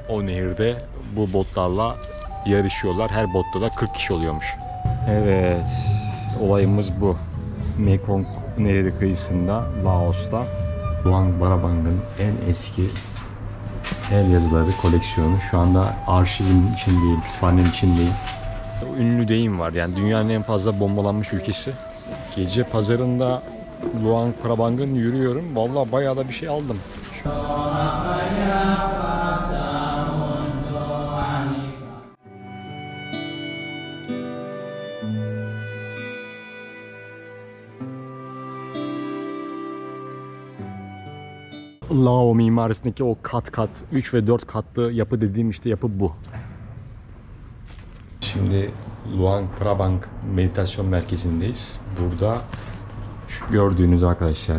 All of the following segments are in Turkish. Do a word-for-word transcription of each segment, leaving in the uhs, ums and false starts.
o nehirde bu botlarla yarışıyorlar. Her botta da kırk kişi oluyormuş. Evet, olayımız bu. Mekong Nehri kıyısında, Laos'ta Luang Prabang'ın en eski el yazıları koleksiyonu. Şu anda arşivin içindeyim, kütüphanenin içindeyim. Ünlü deyim var, yani dünyanın en fazla bombalanmış ülkesi. Gece pazarında Luang Prabang'ın yürüyorum. Vallahi bayağı da bir şey aldım. Şu... Lao mimarisindeki o kat kat üç ve dört katlı yapı dediğim işte yapı bu. Şimdi Luang Prabang meditasyon merkezindeyiz. Burada şu gördüğünüz arkadaşlar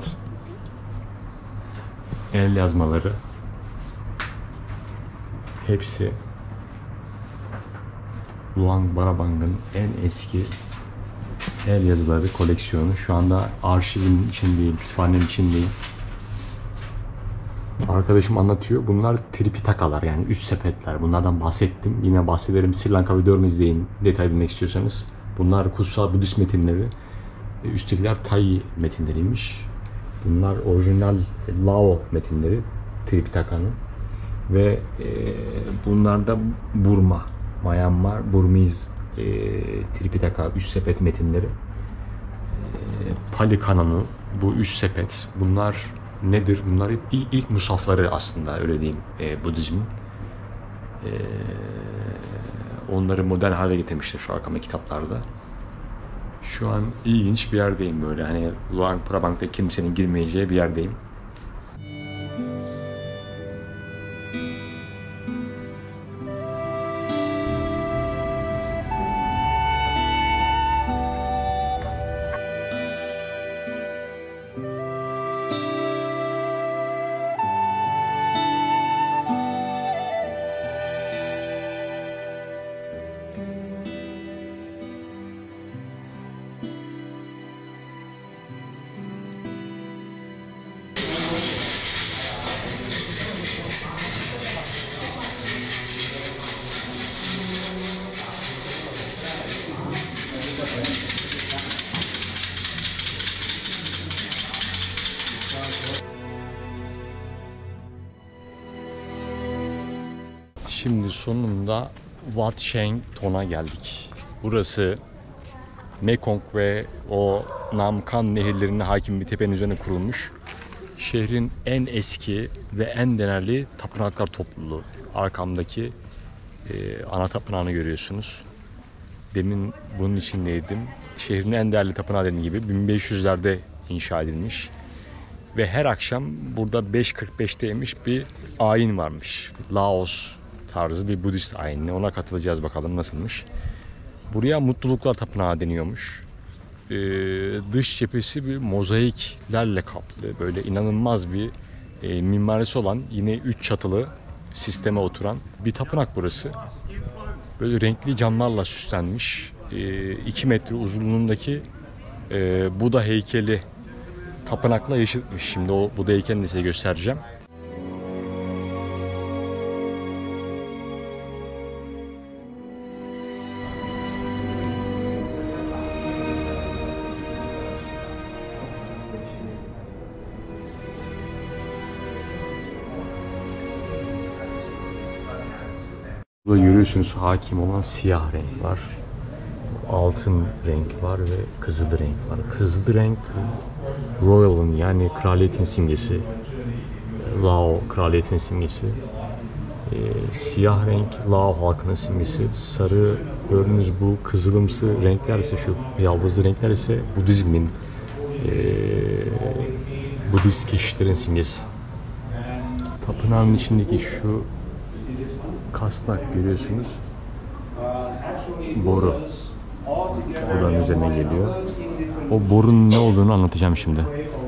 el yazmaları hepsi Luang Prabang'ın en eski el yazıları koleksiyonu. Şu anda arşivin içindeyim, kütüphanenin içindeyim. Arkadaşım anlatıyor. Bunlar Tripitakalar, yani üç sepetler. Bunlardan bahsettim. Yine bahsederim. Sri Lanka videomu izleyin detay bilmek istiyorsanız. Bunlar kutsal Budist metinleri. Üsttekiler Tai metinleriymiş. Bunlar orijinal Lao metinleri Tripitaka'nın. Ve e, bunlar da Burma, Myanmar, Burmese e, Tripitaka üç sepet metinleri. E, Pali Kanonu bu üç sepet. Bunlar nedir? Bunlar ilk, ilk musafları aslında, öyle diyeyim, e, Budizmin. E, onları modern hale getirmişler şu arkama kitaplarda. Şu an ilginç bir yerdeyim böyle. Hani Luang Prabang'da kimsenin girmeyeceği bir yerdeyim. Şimdi sonunda Wat Sheng Ton'a geldik. Burası Mekong ve o Namkan nehirlerine hakim bir tepenin üzerine kurulmuş. Şehrin en eski ve en değerli tapınaklar topluluğu. Arkamdaki e, ana tapınağını görüyorsunuz. Demin bunun içindeydim. Şehrin en değerli tapınağı dediğim gibi bin beş yüzlerde inşa edilmiş. Ve her akşam burada beş kırk beşteymiş bir ayin varmış. Laos tarzı bir Budist ayini. Ona katılacağız, bakalım nasılmış. Buraya Mutluluklar Tapınağı deniyormuş. Ee, dış cephesi bir mozaiklerle kaplı. Böyle inanılmaz bir e, mimarisi olan, yine üç çatılı sisteme oturan bir tapınak burası. Böyle renkli camlarla süslenmiş. E, iki metre uzunluğundaki e, Buda heykeli tapınakla yaşıtmış. Şimdi o Buda heykelini size göstereceğim. Burada görüyorsunuz hakim olan siyah renk var. Altın renk var ve kızıl renk var. Kızıl renk Royal'ın, yani kraliyetin simgesi. Lao kraliyetin simgesi. Ee, siyah renk Lao halkının simgesi. Sarı gördüğünüz bu kızılımsı renkler ise, şu yaldızlı renkler ise Budizmin, e, Budist keşişlerin simgesi. Tapınağın içindeki şu kasnak görüyorsunuz. Boru. Odanın üzerine geliyor. O borunun ne olduğunu anlatacağım şimdi.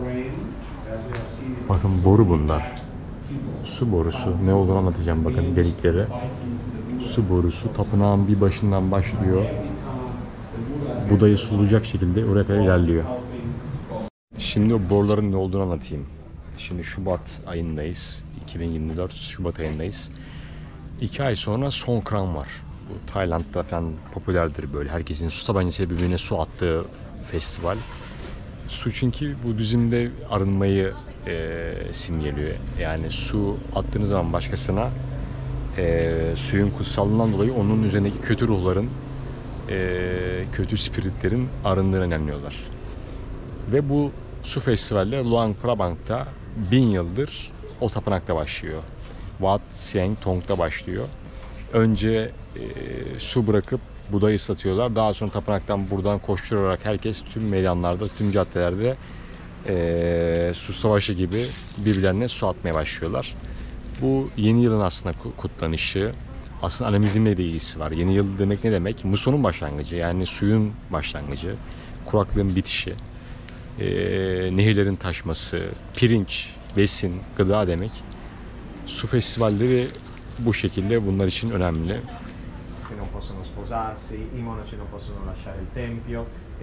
Bakın boru bunlar. Su borusu. Ne olduğunu anlatacağım. Bakın delikleri. Su borusu tapınağın bir başından başlıyor. Budayı sulayacak şekilde oraya kadar ilerliyor. Şimdi o boruların ne olduğunu anlatayım. Şimdi Şubat ayındayız. iki bin yirmi dört Şubat ayındayız. iki ay sonra Songkran var. Bu Tayland'da falan popülerdir böyle. Herkesin su tabancasıyla birbirine su attığı festival. Su çünkü Budizm'de arınmayı e, simgeliyor. Yani su attığınız zaman başkasına e, suyun kutsallığından dolayı onun üzerindeki kötü ruhların, e, kötü spiritlerin arındığını inanıyorlar. Ve bu su festivalleri Luang Prabang'da bin yıldır o tapınakta başlıyor. Wat Sieng Tong'da başlıyor. Önce e, su bırakıp Buda'yı ıslatıyorlar. Daha sonra tapınaktan buradan koşturarak herkes tüm meydanlarda, tüm caddelerde e, su savaşı gibi birbirlerine su atmaya başlıyorlar. Bu yeni yılın aslında kutlanışı. Aslında animizmle de ilgisi var. Yeni yıl demek ne demek? Muson'un başlangıcı, yani suyun başlangıcı, kuraklığın bitişi, e, nehirlerin taşması, pirinç, besin, gıda demek. Su festivalleri bu şekilde bunlar için önemli. Non possono sposarsi, i monaci non possono lasciare il tempio.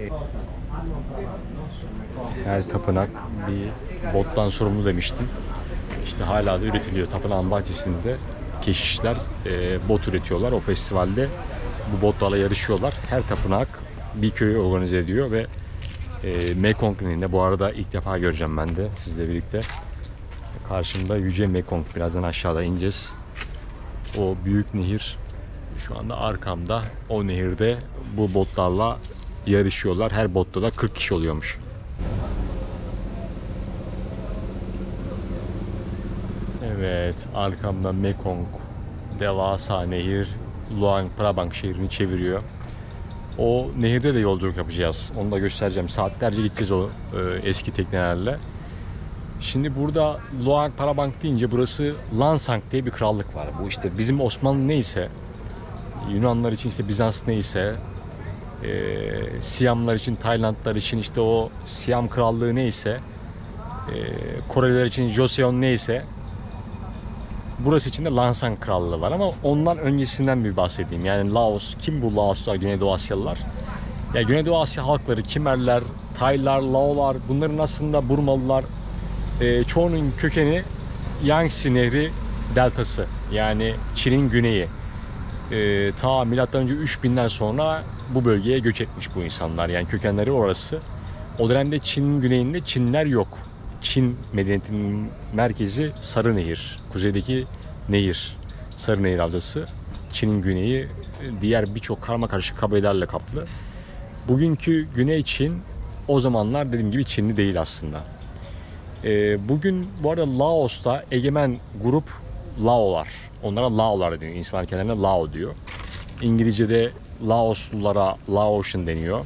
Her tapınak bir bottan sorumlu demiştim. İşte hala da üretiliyor. Tapınağın bahçesinde keşişler e, bot üretiyorlar. O festivalde bu botlarla yarışıyorlar. Her tapınak bir köyü organize ediyor ve e, Mekong Nehri'nde, bu arada ilk defa göreceğim ben de sizle birlikte. Karşımda Yüce Mekong. Birazdan aşağıda ineceğiz. O büyük nehir şu anda arkamda. O nehirde bu botlarla yarışıyorlar. Her botta da kırk kişi oluyormuş. Evet, arkamda Mekong, devasa nehir, Luang Prabang şehrini çeviriyor. O nehirde de yolculuk yapacağız. Onu da göstereceğim. Saatlerce gideceğiz o e, eski teknelerle. Şimdi burada Luang Prabang deyince burası Lansang diye bir krallık var. Bu işte bizim Osmanlı neyse, Yunanlar için işte Bizans neyse, e, Siyamlar için, Taylandlar için işte o Siyam krallığı neyse, e, Koreliler için Joseon neyse, burası için de Lansang krallığı var. Ama ondan öncesinden bir bahsedeyim. Yani Laos, kim bu Laoslar, Güneydoğu Asyalılar? Ya Güneydoğu Asya halkları, Kimerler, Taylar, Laolar, bunların aslında Burmalılar, e, çoğunun kökeni Yangtze Nehri deltası. Yani Çin'in güneyi. E, ta milattan önce üç binden sonra bu bölgeye göç etmiş bu insanlar. Yani kökenleri orası. O dönemde Çin'in güneyinde Çinler yok. Çin medeniyetinin merkezi Sarınehir. Kuzeydeki nehir. Sarınehir Havzası. Çin'in güneyi diğer birçok karmakarışık kabilelerle kaplı. Bugünkü Güney Çin o zamanlar dediğim gibi Çinli değil aslında. E, bugün bu arada Laos'ta egemen grup Laolar. Onlara Laolar deniyor. İnsanlar kendilerine Lao diyor. İngilizce'de Laoslulara Laotian deniyor.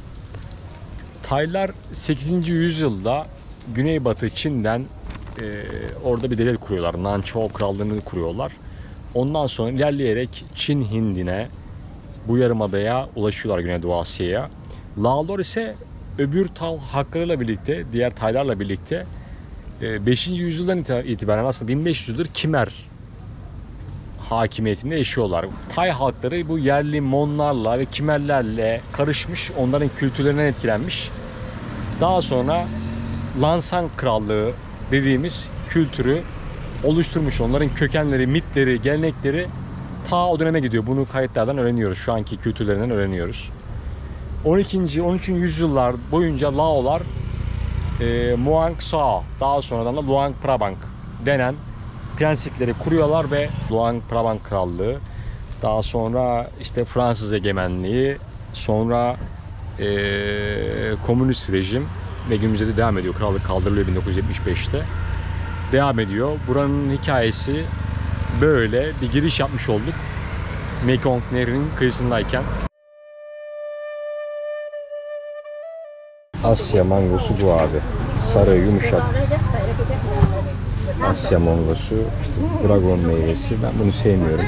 Taylar sekizinci yüzyılda Güneybatı Çin'den e, orada bir devlet kuruyorlar. Nanchao Krallığı'nı kuruyorlar. Ondan sonra ilerleyerek Çin Hindi'ne, bu yarımadaya ulaşıyorlar, Güneydoğu Asya'ya. Laolar ise öbür Tal halklarıyla birlikte, diğer Taylarla birlikte beşinci yüzyıldan itibaren aslında bin beş yüz yıldır Kimer hakimiyetinde yaşıyorlar. Tay halkları bu yerli Monlarla ve Kimerlerle karışmış, onların kültürlerinden etkilenmiş. Daha sonra Lansang Krallığı dediğimiz kültürü oluşturmuş. Onların kökenleri, mitleri, gelenekleri ta o döneme gidiyor. Bunu kayıtlardan öğreniyoruz. Şu anki kültürlerinden öğreniyoruz. on ikinci on üçüncü yüzyıllar boyunca Laolar e, Muang Sao, daha sonradan da Luang Prabang denen prenslikleri kuruyorlar ve Luang Prabang Krallığı, daha sonra işte Fransız egemenliği, sonra e, komünist rejim ve günümüzde de devam ediyor. Krallık kaldırılıyor bin dokuz yüz yetmiş beşte. Devam ediyor. Buranın hikayesi böyle. Bir giriş yapmış olduk. Mekong Nehri'nin kıyısındayken. Asya mangosu bu abi. Sarı, yumuşak. Asya mangosu, işte dragon meyvesi. Ben bunu sevmiyorum.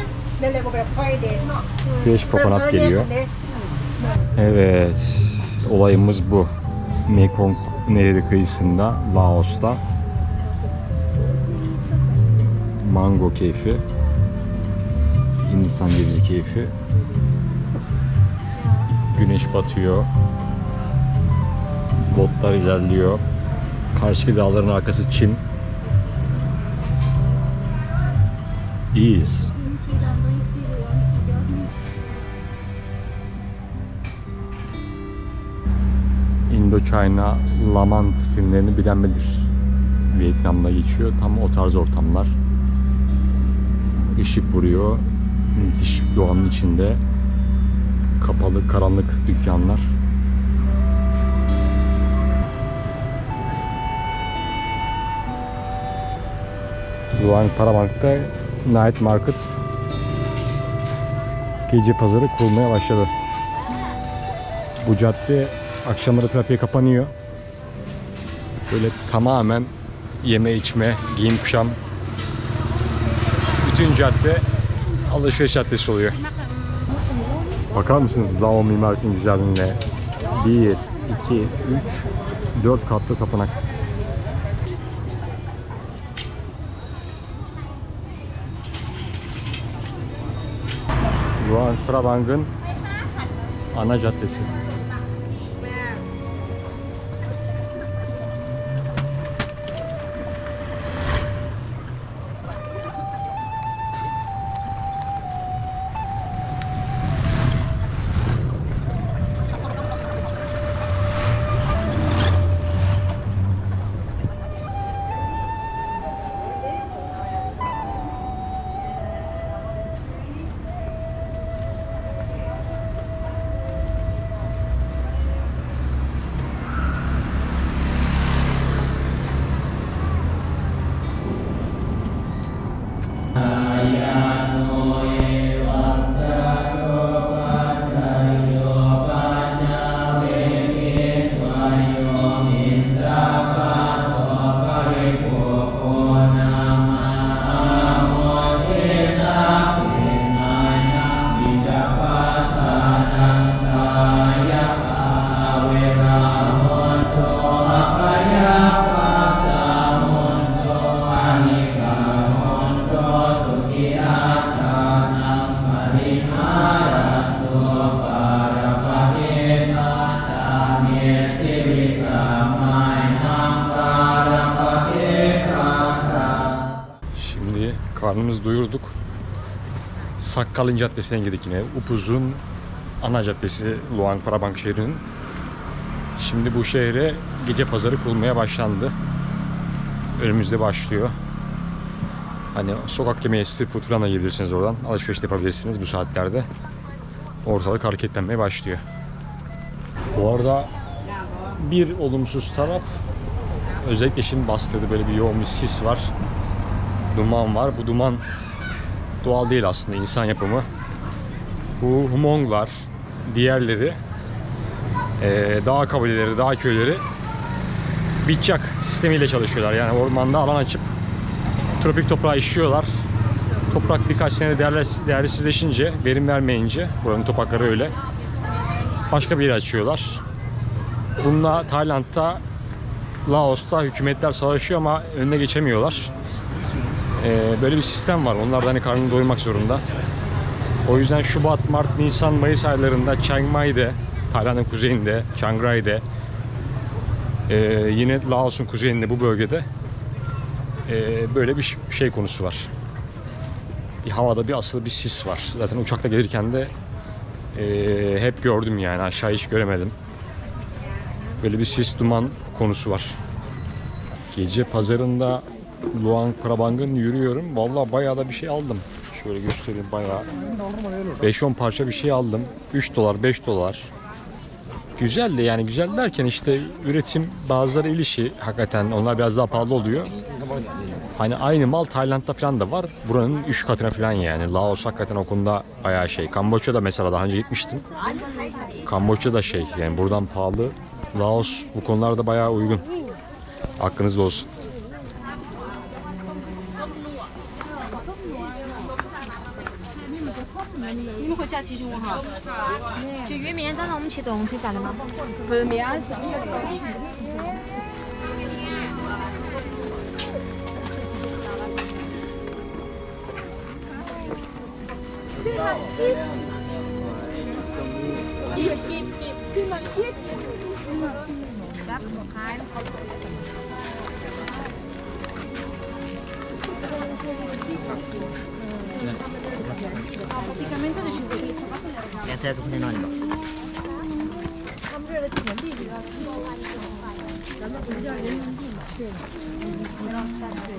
Fresh kokonat geliyor. Evet, olayımız bu. Mekong Nehri kıyısında, Laos'ta. Mango keyfi. Hindistan cevizi keyfi. Güneş batıyor. Botlar ilerliyor. Karşıki dağların arkası Çin. İyiyiz. Indochina Lament filmlerini bilen bilir. Vietnam'da geçiyor. Tam o tarz ortamlar. Işık vuruyor. Müthiş doğanın içinde. Kapalı, karanlık dükkanlar. Luang Prabang'da Night Market, gece pazarı kurulmaya başladı. Bu cadde akşamları trafiğe kapanıyor. Böyle tamamen yeme içme, giyim kuşam, bütün cadde alışveriş caddesi oluyor. Bakar mısınız Lao mimarisinin güzelliğine? bir, iki, üç, dört katlı tapınak. Luang Prabang'ın ana caddesi. Karnımızı doyurduk. Sakkalin Caddesi'ne girdik yine. Upuzun ana caddesi Luang Prabang şehrinin. Şimdi bu şehre gece pazarı kurulmaya başlandı. Önümüzde başlıyor. Hani sokak yemeği, street food falan da yiyebilirsiniz oradan. Alışveriş de yapabilirsiniz bu saatlerde. Ortalık hareketlenmeye başlıyor. Bu arada bir olumsuz taraf, özellikle şimdi bastırdı, böyle bir yoğun bir sis var. Duman var. Bu duman doğal değil aslında, insan yapımı. Bu Hmonglar, diğerleri, e, dağ kabileleri, dağ köyleri bitçak sistemiyle çalışıyorlar. Yani ormanda alan açıp tropik toprağı işliyorlar. Toprak birkaç sene değersizleşince, verim vermeyince, buranın toprakları öyle, başka bir yere açıyorlar. Bununla Tayland'da, Laos'ta hükümetler savaşıyor ama önüne geçemiyorlar. Ee, böyle bir sistem var. Onlar da hani karnını doyurmak zorunda. O yüzden Şubat, Mart, Nisan, Mayıs aylarında Chiang Mai'de, Tayland'ın kuzeyinde, Chiang Rai'de, e, yine Laos'un kuzeyinde, bu bölgede e, böyle bir şey konusu var. Bir havada bir asılı bir sis var. Zaten uçakta gelirken de e, hep gördüm, yani aşağı hiç göremedim. Böyle bir sis, duman konusu var. Gece pazarında Luang Prabang'ın yürüyorum. Vallahi bayağı da bir şey aldım. Şöyle göstereyim, bayağı beş on parça bir şey aldım. üç dolar, beş dolar. Güzel de, yani güzel derken işte üretim, bazıları el işi, hakikaten onlar biraz daha pahalı oluyor. Hani aynı mal Tayland'da falan da var. Buranın üç katına falan yani. Laos hakikaten o konuda bayağı şey. Kamboçya'da mesela daha önce gitmiştim. Kamboçya da şey, yani buradan pahalı. Laos bu konularda bayağı uygun. Hakkınızda olsun. 你们回家记住我哈。就约明天早上我们去动车站的吗？不是，明天。一一一，ขึ้นมาเทียบจับหัวคาย Yang saya ke sini non. 的人民币比较低，咱们不是叫人民币嘛？对，不要犯罪。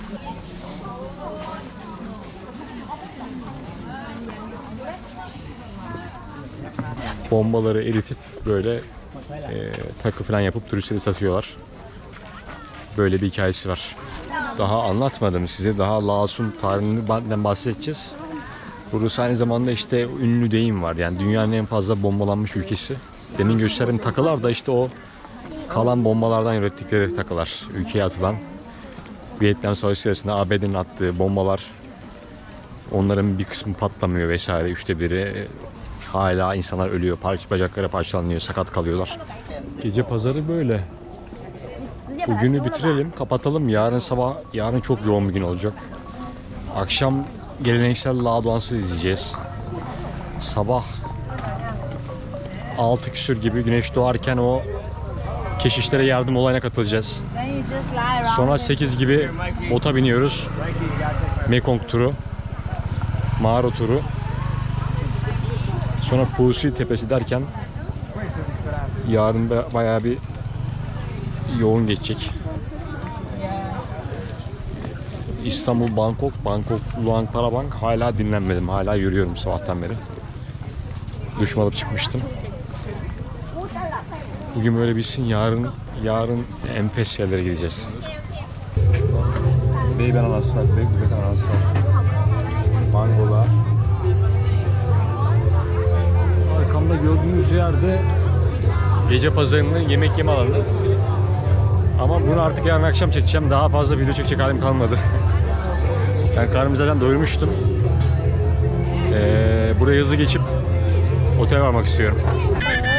Bombaları eritip böyle e, takı falan yapıp turistlere satıyorlar. Böyle bir hikayesi var. Daha anlatmadım size. Daha Laos'un tarihinden bahsedeceğiz. Burası aynı zamanda işte ünlü deyim var. Yani dünyanın en fazla bombalanmış ülkesi. Demin gösterdiğim takılar da işte o kalan bombalardan ürettikleri takılar. Ülkeye atılan. Vietnam Savaşı sırasında A B D'nin attığı bombalar. Onların bir kısmı patlamıyor vesaire. Üçte biri hala insanlar ölüyor. Parça bacakları parçalanıyor. Sakat kalıyorlar. Gece pazarı böyle. Bugünü bitirelim. Kapatalım. Yarın sabah, yarın çok yoğun bir gün olacak. Akşam geleneksel Lao dansı izleyeceğiz. Sabah altı küsür gibi güneş doğarken o keşişlere yardım olayına katılacağız. Sonra sekiz gibi bota biniyoruz. Mekong turu. Mağara turu. Sonra Phusi Tepesi derken yarın da bayağı bir yoğun geçecek. İstanbul, Bangkok, Bangkok, Luang Prabang hala dinlenmedim. Hala yürüyorum sabahtan beri. Duşumu alıp çıkmıştım. Bugün böyle bitsin. Yarın yarın enfes yerlere gideceğiz. Bey ben anaslar, bey güzel anaslar. Mangolar. Arkamda gördüğünüz yerde gece pazarının yemek yeme alanı. Ama bunu artık yarın akşam çekeceğim. Daha fazla video çekecek halim kalmadı. Ben karnımı zaten doyurmuştum. Ee, buraya hızlı geçip otele varmak istiyorum.